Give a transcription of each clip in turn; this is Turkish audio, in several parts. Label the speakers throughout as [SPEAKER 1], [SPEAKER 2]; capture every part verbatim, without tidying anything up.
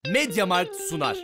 [SPEAKER 1] Mediamarkt sunar.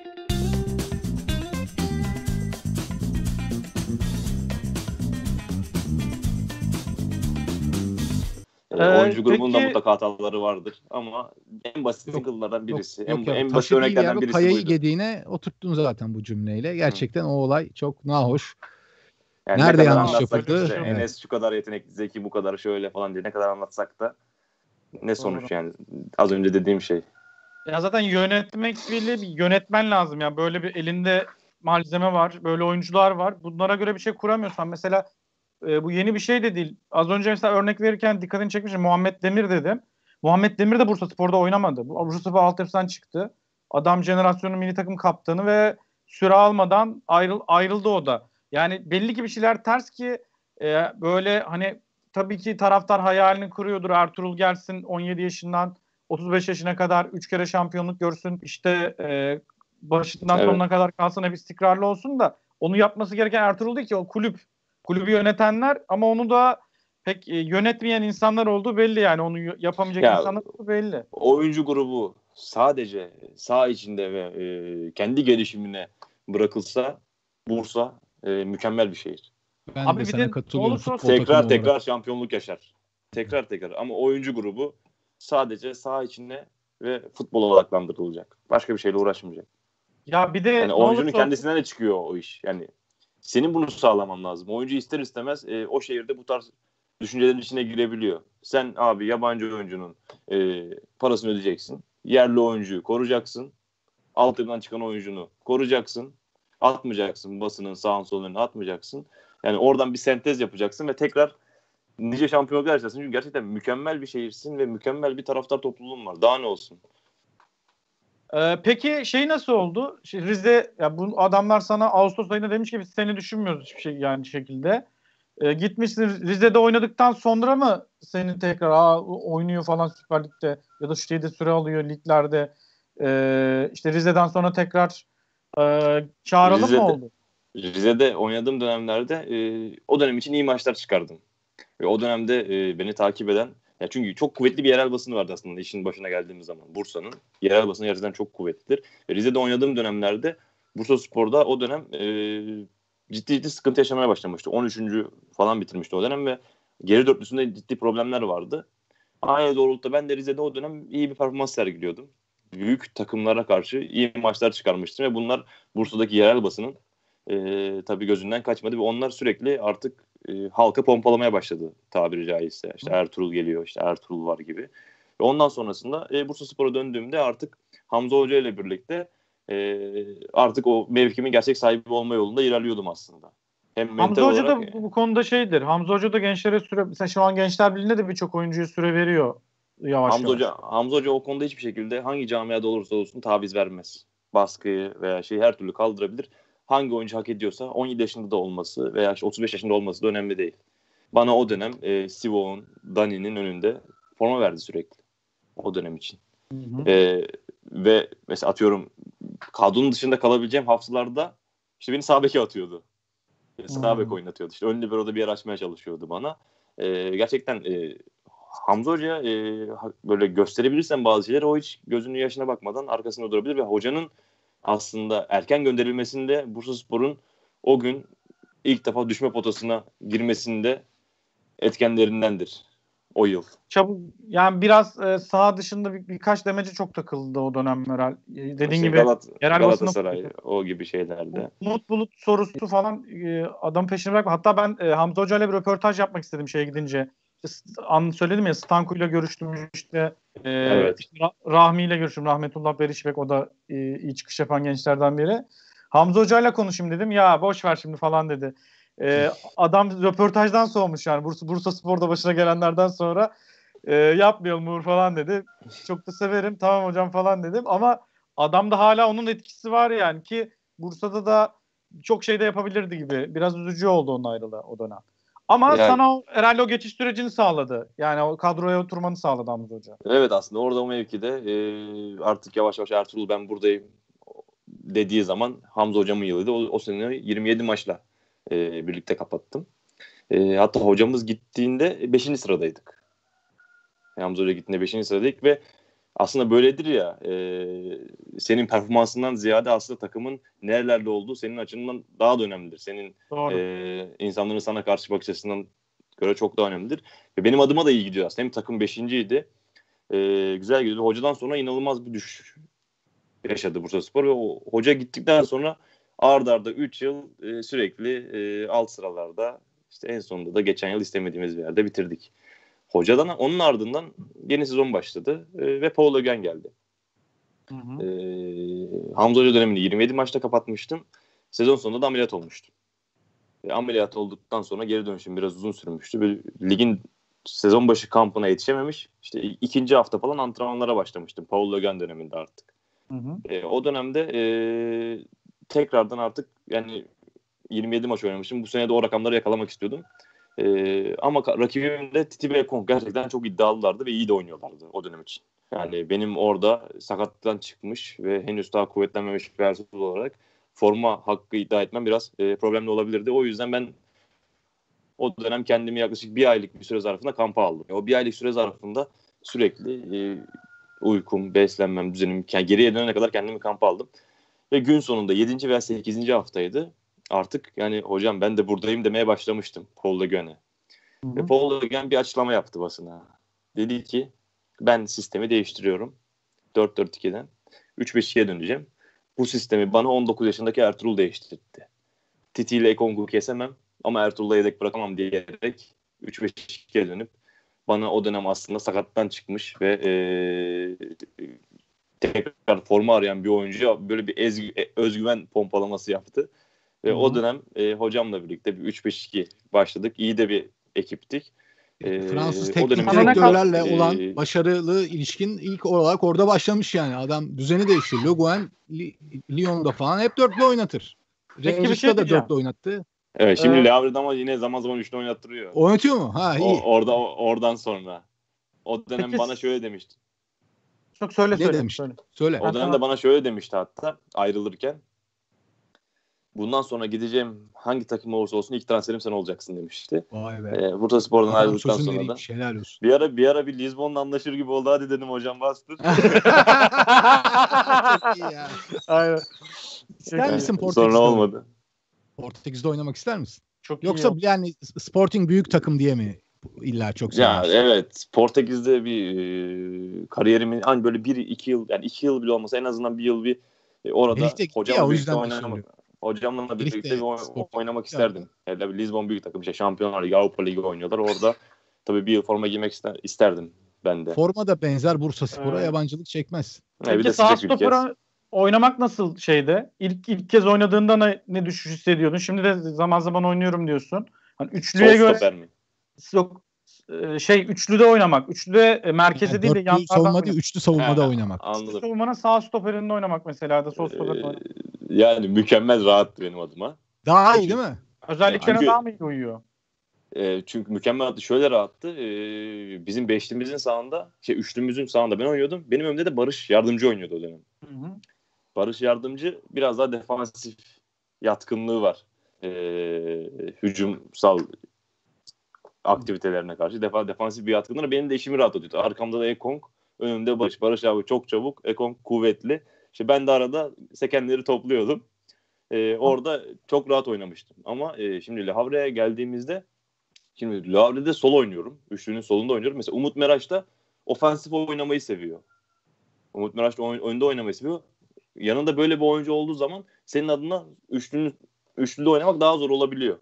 [SPEAKER 2] Ee, oyuncu grubunda
[SPEAKER 3] peki,
[SPEAKER 2] mutlaka hataları vardır ama en basit
[SPEAKER 4] Yok,
[SPEAKER 2] single'lardan birisi.
[SPEAKER 4] Yok,
[SPEAKER 2] en,
[SPEAKER 4] yok, yok.
[SPEAKER 2] en basit
[SPEAKER 4] Taşı değil ya,
[SPEAKER 2] örneklerden
[SPEAKER 4] bu
[SPEAKER 2] birisi
[SPEAKER 4] kayayı
[SPEAKER 2] buydu.
[SPEAKER 4] gediğine oturttun zaten bu cümleyle. Gerçekten o olay çok nahoş.
[SPEAKER 2] Yani
[SPEAKER 4] Nerede
[SPEAKER 2] ne kadar
[SPEAKER 4] yanlış
[SPEAKER 2] anlatsak
[SPEAKER 4] yapıldı?
[SPEAKER 2] işte
[SPEAKER 4] Evet.
[SPEAKER 2] Enes şu kadar yetenekli, Zeki bu kadar şöyle falan diye ne kadar anlatsak da ne sonuç
[SPEAKER 3] Doğru.
[SPEAKER 2] yani az önce dediğim şey.
[SPEAKER 3] Ya zaten yönetmek bile bir yönetmen lazım ya. Böyle bir elinde malzeme var, böyle oyuncular var. Bunlara göre bir şey kuramıyorsan mesela e, bu yeni bir şey de değil. Az önce mesela örnek verirken dikkatini çekmişim. Muhammed Demir dedim. Muhammed Demir de Bursaspor'da oynamadı. Bu Bursaspor altyapısından çıktı. Adam jenerasyonun milli takım kaptanı ve süre almadan ayrıl, ayrıldı o da. Yani belli ki bir şeyler ters ki e, böyle hani tabii ki taraftar hayalini kuruyordur. Ertuğrul gelsin on yedi yaşından otuz beş yaşına kadar üç kere şampiyonluk görsün. İşte e, başından
[SPEAKER 2] Evet.
[SPEAKER 3] sonuna kadar kalsın, hep istikrarlı olsun da onu yapması gereken Ertuğrul değil ki, o kulüp. Kulübü yönetenler, ama onu da pek e, yönetmeyen insanlar olduğu belli yani. Onu y- yapamayacak
[SPEAKER 2] Ya
[SPEAKER 3] insanlar olduğu belli.
[SPEAKER 2] oyuncu grubu sadece saha içinde ve e, kendi gelişimine bırakılsa Bursa e, mükemmel bir şehir.
[SPEAKER 4] Ben
[SPEAKER 3] Abi
[SPEAKER 4] de
[SPEAKER 3] bir
[SPEAKER 4] sana
[SPEAKER 3] de ne
[SPEAKER 4] katılıyorum
[SPEAKER 3] olursa olsun
[SPEAKER 4] futbol takımı
[SPEAKER 2] Tekrar
[SPEAKER 4] olarak.
[SPEAKER 2] tekrar şampiyonluk yaşar. Tekrar tekrar ama oyuncu grubu sadece saha içine ve futbola odaklandırılacak. Başka bir şeyle uğraşmayacak.
[SPEAKER 3] ya bir de
[SPEAKER 2] Yani
[SPEAKER 3] ne
[SPEAKER 2] oyuncunun
[SPEAKER 3] olursa olsun
[SPEAKER 2] kendisinden de çıkıyor o iş. Yani senin bunu sağlaman lazım. Oyuncu ister istemez e, o şehirde bu tarz düşüncelerin içine girebiliyor. Sen abi yabancı oyuncunun e, parasını ödeyeceksin. Yerli oyuncuyu koruyacaksın. Altyapıdan çıkan oyuncunu koruyacaksın. Atmayacaksın. Basının sağın solunu atmayacaksın. Yani oradan bir sentez yapacaksın ve tekrar nice şampiyonluklar yaşarsın. Çünkü gerçekten mükemmel bir şehirsin ve mükemmel bir taraftar topluluğun var. Daha ne olsun?
[SPEAKER 3] Ee, peki şey nasıl oldu? Şey, Rize, ya bu adamlar sana Ağustos ayında demiş ki biz seni düşünmüyoruz hiçbir şey yani şekilde. Ee, gitmişsin Rize'de oynadıktan sonra mı seni tekrar Aa, oynuyor falan Süper Lig'de ya da şu şeyde süre alıyor liglerde. Ee, işte Rize'den sonra tekrar e, çağıralım mı
[SPEAKER 2] Rize'de
[SPEAKER 3] oldu?
[SPEAKER 2] Rize'de oynadığım dönemlerde e, o dönem için iyi maçlar çıkardım. Ve o dönemde e, beni takip eden, ya çünkü çok kuvvetli bir yerel basını vardı aslında işin başına geldiğimiz zaman. Bursa'nın yerel basını gerçekten çok kuvvetlidir. Ve Rize'de oynadığım dönemlerde Bursaspor'da o dönem e, ciddi ciddi sıkıntı yaşamaya başlamıştı. on üçüncü falan bitirmişti o dönem ve geri dörtlüsünde ciddi problemler vardı. Aynı doğrultuda ben de Rize'de o dönem iyi bir performans sergiliyordum. Büyük takımlara karşı iyi maçlar çıkarmıştım ve bunlar Bursa'daki yerel basının e, tabii gözünden kaçmadı ve onlar sürekli artık e, halka pompalamaya başladı tabiri caizse. İşte Ertuğrul geliyor, işte Ertuğrul var gibi. Ve ondan sonrasında e, Bursaspor'a döndüğümde artık Hamza Hoca ile birlikte e, artık o mevkimin gerçek sahibi olma yolunda ilerliyordum aslında. Hem mental
[SPEAKER 3] Hamza Hoca
[SPEAKER 2] olarak
[SPEAKER 3] da bu, bu konuda şeydir. Hamza Hoca da gençlere süre, mesela şu an Gençler Birliği'nde de birçok oyuncuya süre veriyor yavaş
[SPEAKER 2] Hamza
[SPEAKER 3] yavaş.
[SPEAKER 2] Hoca, Hamza Hoca o konuda hiçbir şekilde hangi camiada olursa olsun taviz vermez. Baskıyı veya şeyi her türlü kaldırabilir. Hangi oyuncu hak ediyorsa on yedi yaşında da olması veya işte otuz beş yaşında olması da önemli değil. Bana o dönem e, Sivok'un, Dani'nin önünde forma verdi sürekli. O dönem için.
[SPEAKER 3] Hı hı.
[SPEAKER 2] E, ve mesela atıyorum kadronun dışında kalabileceğim haftalarda işte beni sağ beke atıyordu. Sağ bek
[SPEAKER 3] Hmm.
[SPEAKER 2] oynatıyordu. İşte ön libero'da bir yer açmaya çalışıyordu bana. E, gerçekten e, Hamza Hoca e, böyle gösterebilirsen bazı şeyleri o hiç gözünün yaşına bakmadan arkasında durabilir ve hocanın aslında erken gönderilmesinde Bursaspor'un o gün ilk defa düşme potasına girmesinde etkenlerindendir o yıl.
[SPEAKER 3] Çabuk yani biraz e, saha dışında bir, birkaç demece çok takıldı o dönem herhalde. E, dediğin
[SPEAKER 2] İşte
[SPEAKER 3] gibi
[SPEAKER 2] Galat
[SPEAKER 3] yerel basına
[SPEAKER 2] Galatasaray o gibi şeylerde.
[SPEAKER 3] Umut Bulut sorusu falan e, adam peşine bırakma. Hatta ben e, Hamza Hoca ile bir röportaj yapmak istedim şeye gidince. İşte, an söyledim ya, Stanku ile görüştüm işte, e,
[SPEAKER 2] Evet.
[SPEAKER 3] işte Ra- Rahmi ile görüştüm. Rahmetullah Berişbek, o da e, iyi çıkış yapan gençlerden biri. Hamza Hoca ile konuşayım dedim. Ya boş ver şimdi falan dedi. E, adam röportajdan soğumuş yani. Bursa, Bursa Spor'da başına gelenlerden sonra e, yapmayalım Uğur falan dedi. Çok da severim, tamam hocam falan dedim. Ama adamda hala onun etkisi var yani, ki Bursa'da da çok şey de yapabilirdi gibi. Biraz üzücü oldu onun ayrılığı o dönem. Ama
[SPEAKER 2] Yani,
[SPEAKER 3] sana o, herhalde o geçiş sürecini sağladı. Yani o kadroya oturmanı sağladı Hamza Hoca.
[SPEAKER 2] evet aslında orada o mevkide e, artık yavaş yavaş Ertuğrul ben buradayım dediği zaman Hamza Hocam'ın yılıydı. O, o sene yirmi yedi maçla e, birlikte kapattım. E, hatta hocamız gittiğinde beşinci sıradaydık. Hamza Hoca gittiğinde beşinci sıradaydık ve aslında böyledir ya, e, senin performansından ziyade aslında takımın nerelerde olduğu senin açından daha da önemlidir. Senin e, insanların sana karşı bakış açısından göre çok daha önemlidir. Ve benim adıma da iyi gidiyor aslında. Hem takım beşinciydi. E, güzel gidiyordu. Hocadan sonra inanılmaz bir düşüş yaşadı Bursaspor ve o hoca gittikten sonra arda arda üç yıl e, sürekli e, alt sıralarda, işte en sonunda da geçen yıl istemediğimiz bir yerde bitirdik. Hocadan onun ardından yeni sezon başladı e, ve Paul Ögen geldi.
[SPEAKER 3] Hı hı.
[SPEAKER 2] E, Hamza Hoca dönemini yirmi yedi maçta kapatmıştım. Sezon sonunda da ameliyat olmuştum. E, ameliyat olduktan sonra geri dönüşüm biraz uzun sürmüştü. Böyle, ligin sezon başı kampına yetişememiş. İşte ikinci hafta falan antrenmanlara başlamıştım. Paul Ögen döneminde artık.
[SPEAKER 3] Hı hı.
[SPEAKER 2] E, o dönemde e, tekrardan artık yani yirmi yedi maç oynamışım. Bu sene de o rakamları yakalamak istiyordum. Ee, ama rakibim de Titi ve Ekong gerçekten çok iddialılardı ve iyi de oynuyorlardı o dönem için. Yani benim orada sakatlıktan çıkmış ve henüz daha kuvvetlenmemiş bir ersoy olarak forma hakkı iddia etmem biraz e, problemli olabilirdi. O yüzden ben o dönem kendimi yaklaşık bir aylık bir süre zarfında kampa aldım. O bir aylık süre zarfında sürekli e, uykum, beslenmem, düzenim, yani geriye dönene kadar kendimi kampa aldım. Ve gün sonunda yedinci veya sekizinci haftaydı. Artık yani hocam ben de buradayım demeye başlamıştım Paul Le Guen'e. Ve Paul Le Guen bir açıklama yaptı basına. Dedi ki ben sistemi değiştiriyorum. dört dört iki'den üç beş iki'ye döneceğim. Bu sistemi bana on dokuz yaşındaki Ertuğrul değiştirdi. Titi ile Ekong'u kesemem ama Ertuğrul'la yedek bırakamam diyerek üç beş iki'ye dönüp bana o dönem aslında sakattan çıkmış ve ee, tekrar forma arayan bir oyuncuya böyle bir ezgü, özgüven pompalaması yaptı. Ve Hı-hı. o dönem e, hocamla birlikte bir üç beş iki başladık. İyi de bir ekiptik.
[SPEAKER 4] E, Fransız teknik direktörlerle e, olan başarılı ilişkin ilk olarak orada başlamış yani. Adam düzeni değiştirdi. Le Guen Lyon'da falan hep dörtlü oynatır. Rangers'ta şey da dörtlü oynattı.
[SPEAKER 2] Evet, şimdi ee, Le Havre'de ama yine zaman zaman üçlü oynattırıyor.
[SPEAKER 4] Oynatıyor mu? Ha iyi.
[SPEAKER 2] O, orada o, oradan sonra. O dönem Peki, bana şöyle demişti.
[SPEAKER 3] Çok söyle
[SPEAKER 4] ne
[SPEAKER 3] söyle.
[SPEAKER 4] Demişti?
[SPEAKER 3] söyle.
[SPEAKER 4] Söyle.
[SPEAKER 2] O dönemde bana şöyle demişti hatta ayrılırken. Bundan sonra gideceğim hangi takım olursa olsun ilk transferim sen olacaksın demişti.
[SPEAKER 4] Vay be.
[SPEAKER 2] Ee, Bursaspor'dan ayrıldıktan sonra da.
[SPEAKER 4] Helal olsun.
[SPEAKER 2] Bir ara bir ara bir Lizbon'la anlaşır gibi oldu. Hadi dedim hocam bastır.
[SPEAKER 4] Çok iyi ya.
[SPEAKER 3] Aynen.
[SPEAKER 4] İster misin Portekiz'de?
[SPEAKER 2] Sonra olmadı.
[SPEAKER 4] Portekiz'de oynamak ister misin?
[SPEAKER 3] Çok
[SPEAKER 4] Yoksa iyi yani Sporting büyük takım diye mi illa çok seviyorsun?
[SPEAKER 2] Ya evet. Portekiz'de bir e, kariyerimin hani böyle bir iki yıl yani iki yıl bile olmasa en azından bir yıl bir e, orada hocamla birlikte oynamak. Hocamla birlikte bir oy- oynamak isterdim. Yani bir Lizbon büyük takım işte Şampiyonlar Ligi, Avrupa Ligi oynuyorlar. Orada tabii bir yıl forma giymek ister, isterdim ben de.
[SPEAKER 4] Forma da benzer Bursaspor'a evet. Yabancılık çekmez.
[SPEAKER 3] Peki sağ stopera oynamak nasıl şeyde? İlk ilk kez oynadığında ne, ne düşüş hissediyordun? Şimdi de zaman zaman oynuyorum diyorsun. Hani üçlüye
[SPEAKER 2] Sol
[SPEAKER 3] göre
[SPEAKER 2] mi?
[SPEAKER 3] Yok şey üçlüde oynamak. Üçlüde merkeze yani değil de yan
[SPEAKER 4] savunma değil, üçlü savunmada He, oynamak.
[SPEAKER 2] Anladım.
[SPEAKER 3] Üçlü savunmanın sağ stoperinde oynamak mesela da sol stoperinde oynamak.
[SPEAKER 2] Ee, yani mükemmel rahattı benim adıma.
[SPEAKER 4] Daha iyi değil mi?
[SPEAKER 3] Özelliklerine çünkü, daha mı iyi uyuyor?
[SPEAKER 2] E, çünkü mükemmel rahattı. Şöyle rahattı. E, bizim beşlimizin sağında, şey üçlümüzün sağında ben oynuyordum. Benim önümde de Barış Yardımcı oynuyordu o dönem. Hı hı. Barış Yardımcı biraz daha defansif yatkınlığı var. E, hücumsal aktivitelerine karşı defa defansif bir yatkınlığı benim de işimi rahatlatıyordu. Arkamda da Ekong, önümde Barış. Barış abi çok çabuk, Ekong kuvvetli. İşte ben de arada sekenleri topluyordum. Ee, orada çok rahat oynamıştım. Ama e, şimdi Le Havre'ye geldiğimizde şimdi Le Havre'de sol oynuyorum. Üçlünün solunda oynuyorum. Mesela Umut Meraş da ofansif oynamayı seviyor. Umut Meraş da oyun, oyunda oynamayı seviyor. Yanında böyle bir oyuncu olduğu zaman senin adına üçlünün üçlüde oynamak daha zor olabiliyor.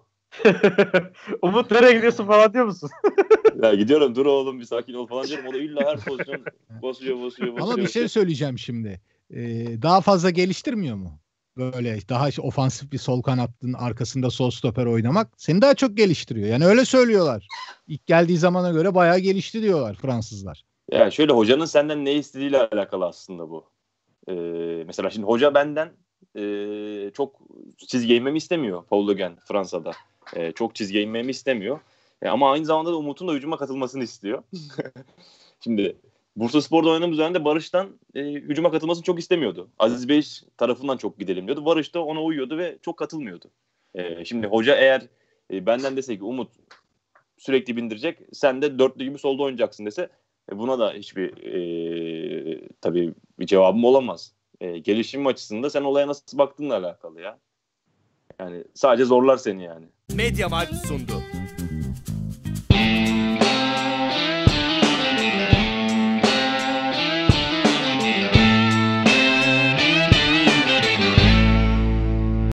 [SPEAKER 3] Umut nereye gidiyorsun falan diyor musun?
[SPEAKER 2] Ya gidiyorum dur oğlum bir sakin ol falan diyorum. O da illa her pozisyon basıyor basıyor basıyor.
[SPEAKER 4] Ama bir şey söyleyeceğim şimdi. Ee, daha fazla geliştirmiyor mu? Böyle daha ofansif bir sol kanattın arkasında sol stoper oynamak seni daha çok geliştiriyor. Yani öyle söylüyorlar. İlk geldiği zamana göre bayağı gelişti diyorlar Fransızlar.
[SPEAKER 2] Ya şöyle hocanın senden ne istediğiyle alakalı aslında bu. Ee, mesela şimdi hoca benden e, çok çizgi inmemi istemiyor. Paul Le Guen Fransa'da. E, çok çizgi inmemi istemiyor. E, ama aynı zamanda da Umut'un da hücuma katılmasını istiyor. Şimdi Bursaspor'da oynadığımız dönemde Barış'tan e, hücuma katılmasını çok istemiyordu. Aziz Bey tarafından çok gidelim diyordu. Barış da ona uyuyordu ve çok katılmıyordu. E, şimdi hoca eğer e, benden dese ki Umut sürekli bindirecek, sen de dörtlü gibi solda oynayacaksın dese E, buna da hiçbir e, tabii bir cevabım olamaz. E, gelişim açısında sen olaya nasıl baktığınla alakalı ya. Yani sadece zorlar seni yani.
[SPEAKER 1] Mediamarkt sundu.